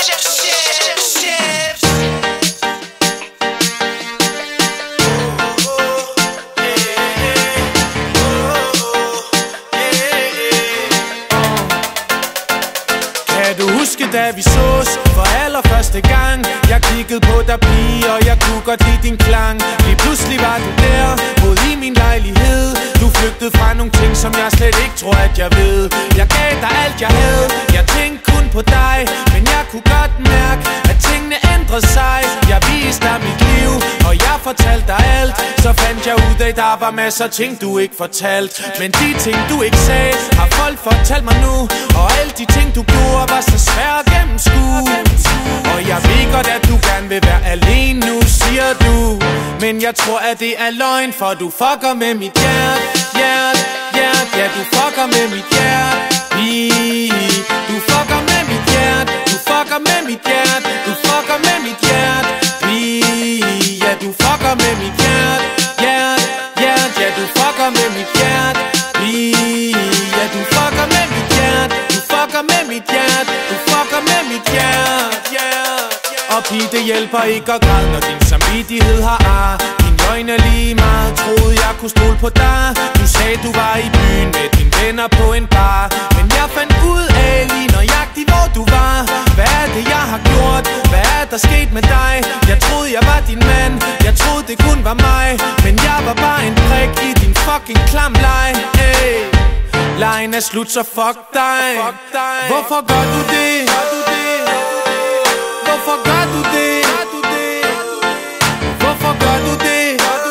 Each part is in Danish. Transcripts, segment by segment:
Kan du huske, da vi sås for allerførste gang? Jeg kiggede på dig, pige, og jeg kunne godt lide din klang. Lige pludselig var du der, boede i min lejlighed. Du flygtede fra nogle ting, som jeg slet ikke tror, at jeg ved. Jeg gav dig alt, jeg havde. Jeg tænkte kun på dig, men jeg kunne godt mærke, at tingene ændrede sig. Jeg viste dig mit liv, og jeg fortalte dig alt. Så fandt jeg ud af, at der var masser af ting, du ikke fortalte. Men de ting, du ikke sagde, har folk fortalt mig nu. Og alle de ting, du gjorde, var så svært at gennemskue. Og jeg ved godt, at du gerne vil være alene nu, siger du. Men jeg tror, at det er løgn, for du fucker med mit hjerte. Ja, du fucker med mit hjerte. Du fucker med mit hjerte. Du fucker med mit hjerte. Du fucker med mit hjerte. Ja, du fucker med mit hjerte. Ja, du fucker med mit hjerte. Ja, du fucker med mit hjerte. Du fucker med mit hjerte. Du fucker med mit hjerte. Og pige, det hjælper ikke at græde, når din samvittighed har ar. Din løgn er lige meget, troede jeg kunne stole på dig. Du sagde du var i byen med dine venner på en bar, men jeg fandt ud af lige nøjagtigt hvor du var. Hvad er det jeg har gjort? Hvad er der sket med dig? Jeg troede jeg var din mand, jeg troede det kun var mig, men jeg var bare en prik i din fucking klam leg. Hey. Lejen er slut, så fuck dig. Hvorfor gør du det? Hvorfor gør du det? Hvorfor gør du det?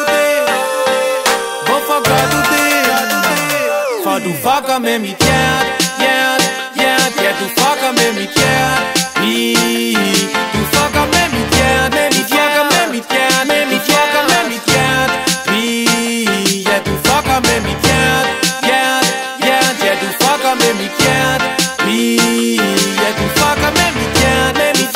Hvorfor gør du det? For du fucker med mit hjerte. Ja, du fucker med mit hjerte. Du fucker med mit hjerte. Du fucker med mit hjerte. Du fucker med mit hjerte. Ja, du fucker med mit hjerte. Ja, du fucker med mit hjerte. Ja, du fucker med mit hjerte.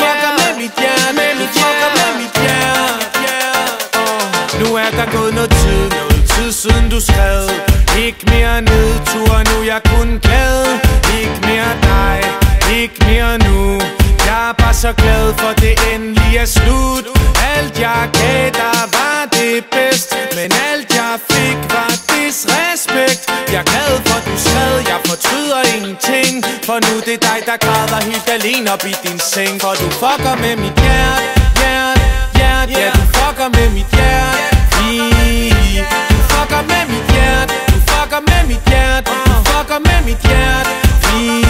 Nu er der gået noget tid siden du skrev. Ikke mere nedtur, nu er jeg kun glad. Ikke mere dig, ikke mere nu. Jeg er bare så glad for det endelig er slut. Alt jeg gav dig var det bedst, men alt jeg fik var disrespekt. Jeg er glad for du skrev, jeg fortryder ingenting. For nu det er dig der græder helt alene op i din seng. For du fucker med mit hjerte. Ja, du fucker med mit hjerte. Du fucker med mit hjerte. Du fucker med mit hjerte. Du fucker med mit hjerte.